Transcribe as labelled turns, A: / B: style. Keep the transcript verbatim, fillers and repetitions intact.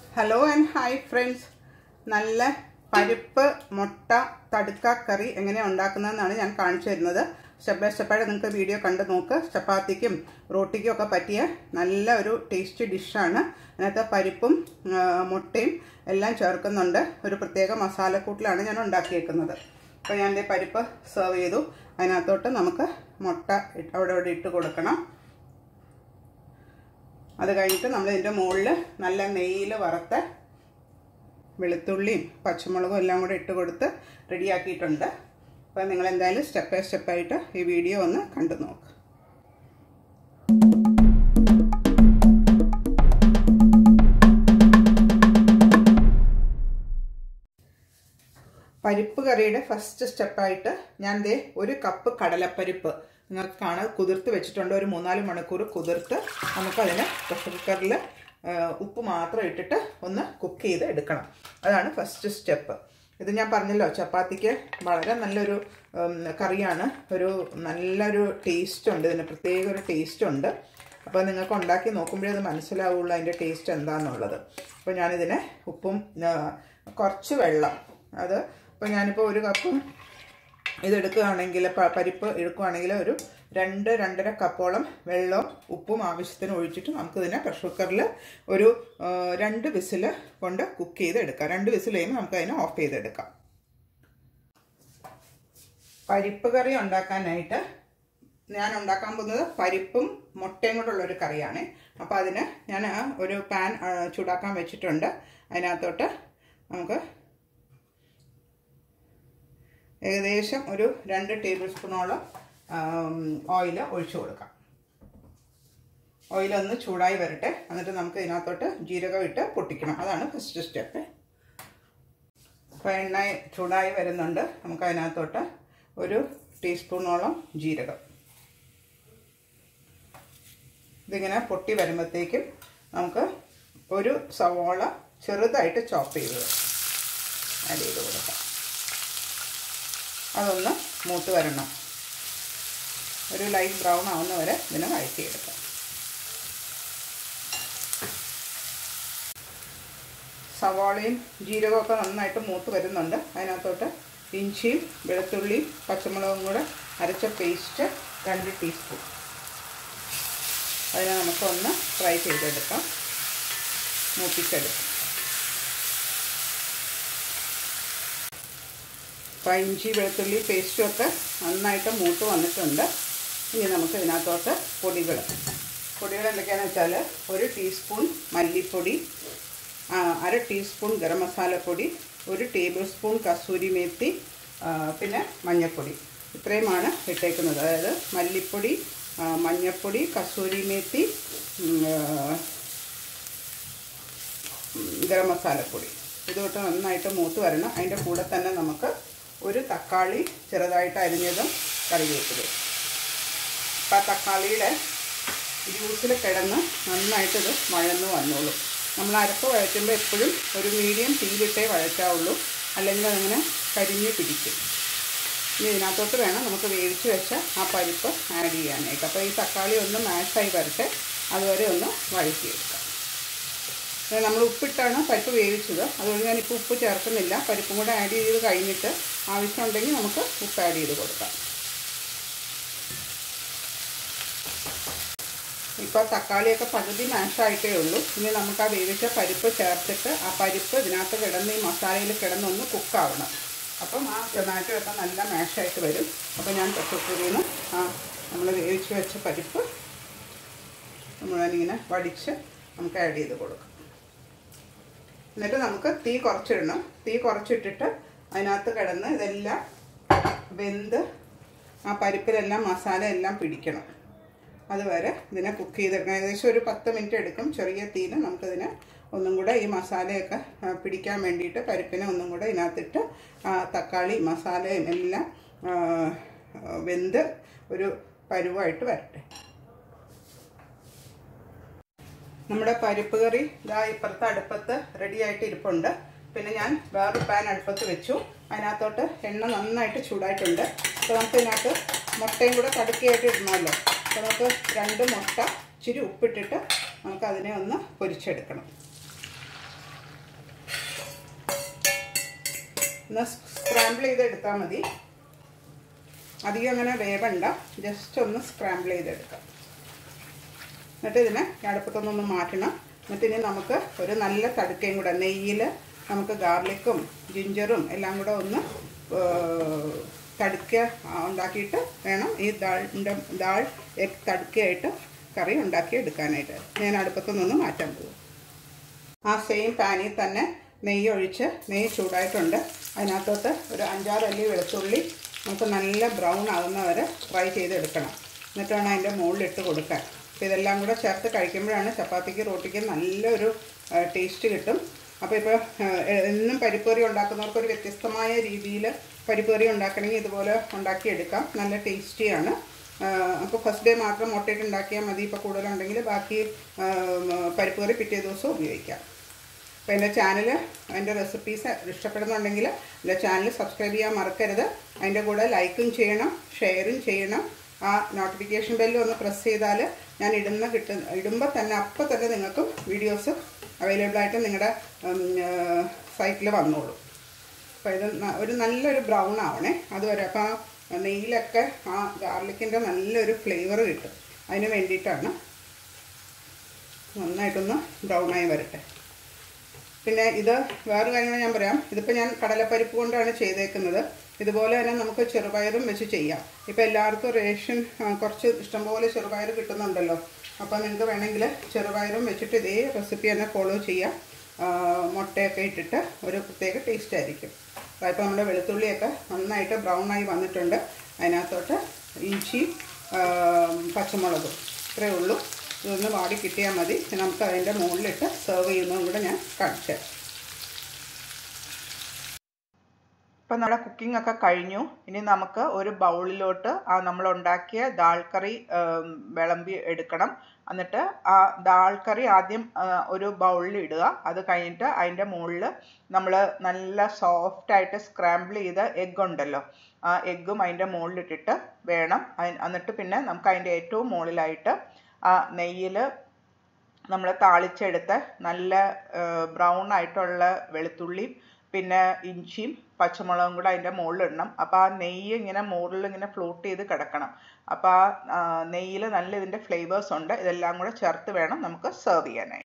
A: Hello and hi friends. നല്ല പരിപ്പ് മുട്ട തടുക്ക കറി എങ്ങനെ ഉണ്ടാക്കുന്നതെന്നാണ് ഞാൻ കാണിച്ചു തരുന്നത്. സ്റ്റെപ്പ് ബൈ സ്റ്റെപ്പ് ആയിട്ട് നിങ്ങൾക്ക് വീഡിയോ കണ്ടു നോക്ക്. ചപ്പാത്തിക്കും റോട്ടിക്കും ഒക്കെ പറ്റിയ നല്ല ഒരു ടേസ്റ്റി ഡിഷാണ്. അതിനകത്ത് പരിപ്പും മുട്ടയും എല്ലാം ചേർക്കുന്നുണ്ട്. ഒരു പ്രത്യേക മസാലക്കൂട്ടിലാണ് ഞാൻ ഉണ്ടാക്കിയേക്കുന്നത്. അപ്പോൾ ഞാൻ ഈ പരിപ്പ് സെർവ് ചെയ്തു. അതിനകത്തോട്ട് നമുക്ക് മുട്ട അവിടെ അവിടെ ഇട്ട് കൊടുക്കണം. അത് കഴിഞ്ഞിട്ട് നമ്മൾ ഇതിൻ്റെ മുകളിൽ നല്ല നെയ്യിൽ വറുത്ത വെളുത്തുള്ളിയും പച്ചമുളകും എല്ലാം കൂടെ ഇട്ട് കൊടുത്ത് റെഡിയാക്കിയിട്ടുണ്ട്. അപ്പോൾ നിങ്ങൾ എന്തായാലും സ്റ്റെപ്പ് ബൈ സ്റ്റെപ്പായിട്ട് ഈ വീഡിയോ ഒന്ന് കണ്ടു നോക്കുക. പരിപ്പ് കറിയുടെ ഫസ്റ്റ് സ്റ്റെപ്പായിട്ട് ഞാൻ ദേ ഒരു കപ്പ് കടലപ്പരിപ്പ് നിങ്ങൾക്ക് കാണാൻ കുതിർത്ത് വെച്ചിട്ടുണ്ട്. ഒരു മൂന്നാല് മണിക്കൂർ കുതിർത്ത് നമുക്കതിന് പ്രഷർ കുക്കറിൽ ഉപ്പ് മാത്രം ഇട്ടിട്ട് ഒന്ന് കുക്ക് ചെയ്ത് എടുക്കണം. അതാണ് ഫസ്റ്റ് സ്റ്റെപ്പ്. ഇത് ഞാൻ പറഞ്ഞല്ലോ, ചപ്പാത്തിക്ക് വളരെ നല്ലൊരു കറിയാണ്. ഒരു നല്ലൊരു ടേസ്റ്റ് ഉണ്ട്, ഇതിന് പ്രത്യേക ഒരു ടേസ്റ്റ് ഉണ്ട്. അപ്പോൾ നിങ്ങൾക്ക് ഉണ്ടാക്കി നോക്കുമ്പോഴേ അത് മനസ്സിലാവുള്ളൂ അതിൻ്റെ ടേസ്റ്റ് എന്താണെന്നുള്ളത്. അപ്പോൾ ഞാനിതിന് ഉപ്പും കുറച്ച് വെള്ളം, അത് ഇപ്പോൾ ഞാനിപ്പോൾ ഒരു കപ്പ് ഇതെടുക്കുകയാണെങ്കിൽ പരിപ്പ് എടുക്കുകയാണെങ്കിൽ ഒരു രണ്ട് രണ്ടര കപ്പോളം വെള്ളവും ഉപ്പും ആവശ്യത്തിന് ഒഴിച്ചിട്ട് നമുക്കിതിനെ പ്രഷർ കുക്കറിൽ ഒരു രണ്ട് വിസിൽ കൊണ്ട് കുക്ക് ചെയ്തെടുക്കാം. രണ്ട് വിസിൽ കഴിയുമ്പോൾ നമുക്കതിനെ ഓഫ് ചെയ്തെടുക്കാം. പരിപ്പ് കറി ഉണ്ടാക്കാനായിട്ട് ഞാൻ ഉണ്ടാക്കാൻ പോകുന്നത് പരിപ്പും മുട്ടയും കൂടെയുള്ളൊരു കറിയാണ്. അപ്പോൾ അതിന് ഞാൻ ഒരു പാൻ ചൂടാക്കാൻ വെച്ചിട്ടുണ്ട്. അതിനകത്തോട്ട് നമുക്ക് ഏകദേശം ഒരു രണ്ട് ടേബിൾ സ്പൂണോളം ഓയിൽ ഒഴിച്ചു കൊടുക്കാം. ഓയിലൊന്ന് ചൂടായി വരട്ടെ. എന്നിട്ട് നമുക്ക് ഇതിനകത്തോട്ട് ജീരകം ഇട്ട് പൊട്ടിക്കണം. അതാണ് ഫസ്റ്റ് സ്റ്റെപ്പ്. അപ്പോൾ എണ്ണ ചൂടായി വരുന്നുണ്ട്. നമുക്ക് അതിനകത്തോട്ട് ഒരു ടീസ്പൂണോളം ജീരകം, ഇതിങ്ങനെ പൊട്ടി വരുമ്പോഴത്തേക്കും നമുക്ക് ഒരു സവോള ചെറുതായിട്ട് ചോപ്പ് ചെയ്ത് ആഡ് ചെയ്ത് കൊടുക്കാം. അതൊന്ന് മൂത്ത് വരണം. ഒരു ലൈറ്റ് ബ്രൗൺ ആവുന്ന വരെ ഇതിനെ വഴറ്റിയെടുക്കാം. സവാളയും ജീരകമൊക്കെ നന്നായിട്ട് മൂത്ത് വരുന്നുണ്ട്. അതിനകത്തോട്ട് ഇഞ്ചിയും വെളുത്തുള്ളിയും പച്ചമുളകും കൂടെ അരച്ച പേസ്റ്റ് രണ്ട് ടീസ്പൂൺ, അതിനെ നമുക്കൊന്ന് ഫ്രൈ ചെയ്തെടുക്കാം, മൂപ്പിച്ചെടുക്കാം. അപ്പോൾ ഇഞ്ചി വെളുത്തുള്ളി പേസ്റ്റും ഒക്കെ നന്നായിട്ട് മൂത്ത് വന്നിട്ടുണ്ട്. ഇനി നമുക്ക് ഇതിനകത്തോട്ട് പൊടികൾ പൊടികൾ എന്തൊക്കെയാണെന്ന് വെച്ചാൽ ഒരു ടീസ്പൂൺ മല്ലിപ്പൊടി, അര ടീസ്പൂൺ ഗരം മസാലപ്പൊടി, ഒരു ടേബിൾ സ്പൂൺ കസൂരി മേത്തി, പിന്നെ മഞ്ഞൾപ്പൊടി. ഇത്രയുമാണ് ഇട്ടേക്കുന്നത്. അതായത് മല്ലിപ്പൊടി, മഞ്ഞൾപ്പൊടി, കസൂരി മേത്തി, ഗരം മസാലപ്പൊടി. ഇതൊട്ട് നന്നായിട്ട് മൂത്ത് വരണം. അതിൻ്റെ കൂടെ തന്നെ നമുക്ക് ഒരു തക്കാളി ചെറുതായിട്ട് അരിഞ്ഞതും കറിവേപ്പില. അപ്പം ആ തക്കാളിയുടെ ജ്യൂസിൽ കിടന്ന് നന്നായിട്ടിത് വഴന്ന് വന്നോളും. നമ്മൾ അരപ്പ് വഴറ്റുമ്പോൾ എപ്പോഴും ഒരു മീഡിയം തീയിലിട്ടേ വഴറ്റാവുള്ളൂ, അല്ലെങ്കിൽ അതങ്ങനെ കരിഞ്ഞ് പിടിക്കും. ഇനി ഇതിനകത്തോട്ട് വേണം നമുക്ക് വേവിച്ച് വെച്ച ആ പരിപ്പ് ആഡ് ചെയ്യാനായിട്ട്. അപ്പോൾ ഈ തക്കാളി ഒന്ന് മാഷായി വരട്ടെ, അതുവരെ ഒന്ന് വഴറ്റിയെടുക്കാം. നമ്മൾ ഉപ്പിട്ടാണ് പരിപ്പ് വേവിച്ചത്, അതുകൊണ്ട് ഞാനിപ്പോൾ ഉപ്പ് ചേർക്കുന്നില്ല. പരിപ്പും കൂടെ ആഡ് ചെയ്ത് കഴിഞ്ഞിട്ട് ആവശ്യമുണ്ടെങ്കിൽ നമുക്ക് ഉപ്പ് ആഡ് ചെയ്ത് കൊടുക്കാം. ഇപ്പോൾ തക്കാളിയൊക്കെ പകുതി മാഷായിട്ടേ ഉള്ളൂ. ഇനി നമുക്ക് ആ വേവിച്ച പരിപ്പ് ചേർത്തിട്ട് ആ പരിപ്പ് ഇതിനകത്ത് കിടന്ന് ഈ മസാലയിൽ കിടന്നൊന്ന് കുക്കാവണം. അപ്പം ആ ടൊമാറ്റോ നല്ല മാഷായിട്ട് വരും. അപ്പോൾ ഞാൻ പ്രഷർ നിന്ന് ആ നമ്മൾ വേവിച്ച് വെച്ച പരിപ്പ് മുഴുവനിങ്ങനെ വടിച്ച് നമുക്ക് ആഡ് ചെയ്ത് കൊടുക്കാം. എന്നിട്ട് നമുക്ക് തീ കുറച്ചിടണം. തീ കുറച്ചിട്ടിട്ട് അതിനകത്ത് കിടന്ന് ഇതെല്ലാം വെന്ത് ആ പരിപ്പിലെല്ലാം മസാല എല്ലാം പിടിക്കണം. അതുവരെ ഇതിനെ കുക്ക് ചെയ്തെടുക്കണം. ഏകദേശം ഒരു പത്ത് മിനിറ്റ് എടുക്കും. ചെറിയ തീയിൽ നമുക്കിതിനെ ഒന്നും കൂടെ ഈ മസാലയൊക്കെ പിടിക്കാൻ വേണ്ടിയിട്ട് പരിപ്പിനെ ഒന്നും കൂടെ ഇതിനകത്തിട്ട് തക്കാളി മസാലയും എല്ലാം വെന്ത് ഒരു പരുവായിട്ട് വരട്ടെ. നമ്മുടെ പരിപ്പ് കറി ഇതാ ഇപ്പുറത്തെ അടുപ്പത്ത് റെഡിയായിട്ട് ഇരിപ്പുണ്ട്. പിന്നെ ഞാൻ വേറൊരു പാൻ അടുപ്പത്ത് വെച്ചു. അതിനകത്തോട്ട് എണ്ണ നന്നായിട്ട് ചൂടായിട്ടുണ്ട്. അപ്പോൾ നമുക്ക് ഇതിനകത്ത് മുട്ടയും കൂടെ കടുക്കിയായിട്ട് ഇടണമല്ലോ. അപ്പോൾ നമുക്ക് രണ്ട് മുട്ട ഇച്ചിരി ഉപ്പിട്ടിട്ട് നമുക്കതിനെ ഒന്ന് പൊരിച്ചെടുക്കണം. ഒന്ന് സ്ക്രാമ്പിൾ ചെയ്തെടുത്താൽ മതി. അധികം അങ്ങനെ വേവണ്ട, ജസ്റ്റ് ഒന്ന് സ്ക്രാമ്പിൾ ചെയ്തെടുക്കാം. എന്നിട്ട് ഇതിനെ അടുപ്പത്തൊന്നൊന്ന് മാറ്റണം. എന്നിട്ട് ഇനി നമുക്ക് ഒരു നല്ല തടുക്കയും കൂടെ നെയ്യിൽ നമുക്ക് ഗാർലിക്കും ജിഞ്ചറും എല്ലാം കൂടെ ഒന്ന് തടുക്ക ഉണ്ടാക്കിയിട്ട് വേണം ഈ ദാളിൻ്റെ ദാൾ എഗ് തടുക്കയായിട്ട് കറി ഉണ്ടാക്കി എടുക്കാനായിട്ട്. ഞാൻ അടുപ്പത്തൊന്നൊന്ന് മാറ്റാൻ പോകും. ആ സെയിം പാനിൽ തന്നെ നെയ്യ് ഒഴിച്ച്, നെയ്യ് ചൂടായിട്ടുണ്ട്, അതിനകത്തോട്ട് ഒരു അഞ്ചാറ് അല്ലി വെളുത്തുള്ളി നമുക്ക് നല്ല ബ്രൗൺ ആകുന്ന വരെ ഫ്രൈ ചെയ്തെടുക്കണം. എന്നിട്ട് വേണം അതിൻ്റെ മുകളിലിട്ട് കൊടുക്കാൻ. അപ്പോൾ ഇതെല്ലാം കൂടെ ചേർത്ത് കഴിക്കുമ്പോഴാണ് ചപ്പാത്തിക്ക് റോട്ടിക്ക് നല്ലൊരു ടേസ്റ്റ് കിട്ടും. അപ്പോൾ ഇപ്പോൾ എന്നും പരിപ്പുകറി ഉണ്ടാക്കുന്നവർക്കൊരു വ്യത്യസ്തമായ രീതിയിൽ പരിപ്പുകറി ഉണ്ടാക്കണമെങ്കിൽ ഇതുപോലെ ഉണ്ടാക്കിയെടുക്കാം. നല്ല ടേസ്റ്റിയാണ്. അപ്പോൾ ഫസ്റ്റ് ഡേ മാത്രം മുട്ടയിട്ട് ഉണ്ടാക്കിയാൽ മതി. ഇപ്പോൾ കൂടുതലുണ്ടെങ്കിൽ ബാക്കി പരിപ്പുകറി പിറ്റേ ദിവസം ഉപയോഗിക്കാം. അപ്പോൾ എൻ്റെ ചാനൽ, അതിൻ്റെ റെസിപ്പീസ് ഇഷ്ടപ്പെടുന്നുണ്ടെങ്കിൽ എൻ്റെ ചാനൽ സബ്സ്ക്രൈബ് ചെയ്യാൻ മറക്കരുത്. അതിൻ്റെ കൂടെ ലൈക്കും ചെയ്യണം, ഷെയറും ചെയ്യണം. ആ നോട്ടിഫിക്കേഷൻ ബെല്ലും ഒന്ന് പ്രസ് ചെയ്താൽ ഞാൻ ഇടുന്ന കിട്ടുന്ന ഇടുമ്പോൾ തന്നെ അപ്പോൾ തന്നെ നിങ്ങൾക്കും വീഡിയോസ് അവൈലബിളായിട്ട് നിങ്ങളുടെ സൈറ്റിൽ വന്നോളൂ. അപ്പോൾ ഇത് ഒരു നല്ലൊരു ബ്രൗൺ ആവണേ അതുവരെ. അപ്പോൾ ആ നെയ്യിലൊക്കെ ആ ഗാർലിക്കിൻ്റെ നല്ലൊരു ഫ്ലേവർ കിട്ടും. അതിന് വേണ്ടിയിട്ടാണ്. നന്നായിട്ടൊന്ന് ബ്രൗണായി വരട്ടെ. പിന്നെ ഇത് വേറെ കാര്യങ്ങൾ ഞാൻ പറയാം. ഇതിപ്പോൾ ഞാൻ കടലപ്പരിപ്പ് കൊണ്ടാണ് ചെയ്തേക്കുന്നത്. ഇതുപോലെ തന്നെ നമുക്ക് ചെറുപയറും വെച്ച് ചെയ്യാം. ഇപ്പോൾ എല്ലാവർക്കും റേഷൻ കുറച്ച് ഇഷ്ടംപോലെ ചെറുപയർ കിട്ടുന്നുണ്ടല്ലോ. അപ്പോൾ നിങ്ങൾക്ക് വേണമെങ്കിൽ ചെറുപയറും വെച്ചിട്ട് ഇതേ റെസിപ്പി തന്നെ ഫോളോ ചെയ്യാം. മുട്ടയൊക്കെ ഇട്ടിട്ട് ഒരു പ്രത്യേക ടേസ്റ്റ് ആയിരിക്കും. അപ്പോൾ നമ്മുടെ വെളുത്തുള്ളിയൊക്കെ നന്നായിട്ട് ബ്രൗൺ ആയി വന്നിട്ടുണ്ട്. അതിനകത്തോട്ട് ഇഞ്ചി പച്ചമുളകും ഇത്രയേ ഉള്ളൂ. ഇതൊന്ന് വാടി കിട്ടിയാൽ മതി. നമുക്ക് അതിൻ്റെ മുകളിലിട്ട് സെർവ് ചെയ്യുന്നതും കൂടെ ഞാൻ കാണിച്ചു തരാം. ഇപ്പം നമ്മുടെ കുക്കിംഗ് ഒക്കെ കഴിഞ്ഞു. ഇനി നമുക്ക് ഒരു ബൗളിലോട്ട് ആ നമ്മൾ ഉണ്ടാക്കിയ ദാൽ കറി വിളമ്പി എടുക്കണം. എന്നിട്ട് ആ ദാൽ കറി ആദ്യം ഒരു ബൗളിൽ ഇടുക. അത് കഴിഞ്ഞിട്ട് അതിൻ്റെ മുകളിൽ നമ്മൾ നല്ല സോഫ്റ്റായിട്ട് സ്ക്രാമ്പിൾ ചെയ്ത എഗ്ഗ് ഉണ്ടല്ലോ, ആ എഗ്ഗും അതിൻ്റെ മുകളിലിട്ടിട്ട് വേണം. എന്നിട്ട് പിന്നെ നമുക്ക് അതിൻ്റെ ഏറ്റവും മുകളിലായിട്ട് ആ നെയ്യിൽ നമ്മൾ താളിച്ചെടുത്ത് നല്ല ബ്രൗൺ ആയിട്ടുള്ള വെളുത്തുള്ളിയും പിന്നെ ഇഞ്ചിയും പച്ചമുളകും കൂടെ അതിൻ്റെ മുകളിലിടണം. അപ്പോൾ ആ നെയ്യ് ഇങ്ങനെ മുകളിൽ ഇങ്ങനെ ഫ്ലോട്ട് ചെയ്ത് കിടക്കണം. അപ്പോൾ ആ നെയ്യിൽ നല്ല ഇതിൻ്റെ ഫ്ലേവേഴ്സ് ഉണ്ട്. ഇതെല്ലാം കൂടെ ചേർത്ത് വേണം നമുക്ക് സെർവ് ചെയ്യാനായി.